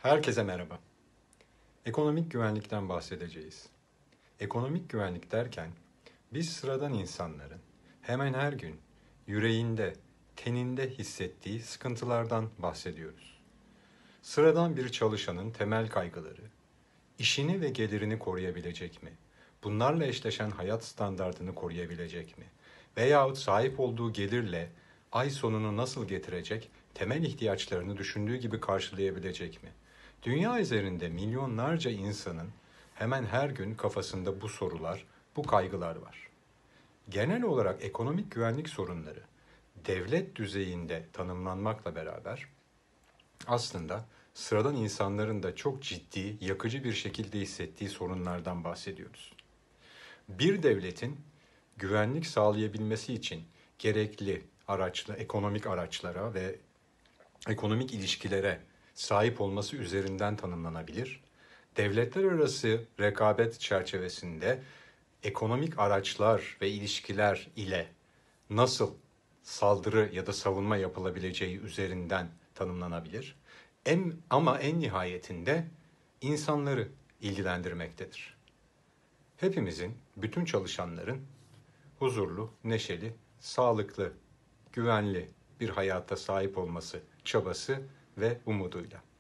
Herkese merhaba. Ekonomik güvenlikten bahsedeceğiz. Ekonomik güvenlik derken biz sıradan insanların hemen her gün yüreğinde, teninde hissettiği sıkıntılardan bahsediyoruz. Sıradan bir çalışanın temel kaygıları, işini ve gelirini koruyabilecek mi? Bunlarla eşleşen hayat standardını koruyabilecek mi? Veyahut sahip olduğu gelirle ay sonunu nasıl getirecek, temel ihtiyaçlarını düşündüğü gibi karşılayabilecek mi? Dünya üzerinde milyonlarca insanın hemen her gün kafasında bu sorular, bu kaygılar var. Genel olarak ekonomik güvenlik sorunları devlet düzeyinde tanımlanmakla beraber aslında sıradan insanların da çok ciddi, yakıcı bir şekilde hissettiği sorunlardan bahsediyoruz. Bir devletin güvenlik sağlayabilmesi için gerekli ekonomik araçlara ve ekonomik ilişkilere sahip olması üzerinden tanımlanabilir. Devletler arası rekabet çerçevesinde ekonomik araçlar ve ilişkiler ile nasıl saldırı ya da savunma yapılabileceği üzerinden tanımlanabilir. Ama en nihayetinde insanları ilgilendirmektedir. Hepimizin, bütün çalışanların huzurlu, neşeli, sağlıklı, güvenli bir hayata sahip olması çabası ve umuduyla.